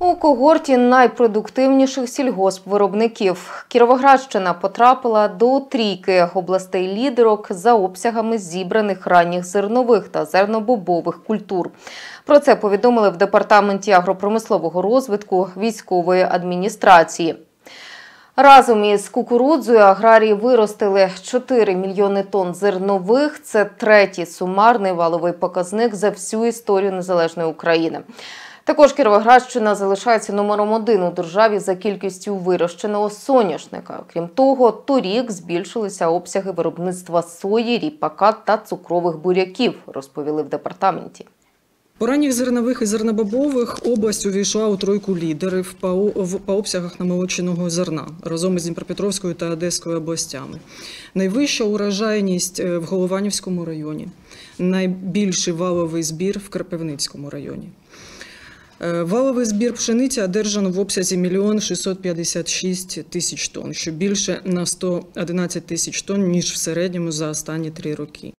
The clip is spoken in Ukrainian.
У когорті найпродуктивніших сільгоспвиробників Кіровоградщина потрапила до трійки областей-лідерок за обсягами зібраних ранніх зернових та зернобобових культур. Про це повідомили в Департаменті агропромислового розвитку військової адміністрації. Разом із кукурудзою аграрії виростили 4 мільйони тонн зернових. Це третій сумарний валовий показник за всю історію незалежної України. Також Кіровоградщина залишається номером 1 у державі за кількістю вирощеного соняшника. Крім того, торік збільшилися обсяги виробництва сої, ріпака та цукрових буряків, розповіли в департаменті. По ранніх зернових і зернобобових область увійшла у тройку лідерів по обсягах намолоченого зерна разом із Дніпропетровською та Одеською областями. Найвища урожайність в Голованівському районі, найбільший валовий збір в Кропивницькому районі. Валовий збір пшениці одержано в обсязі 1 656 тисяч тонн, що більше на 111 тисяч тонн, ніж в середньому за останні 3 роки.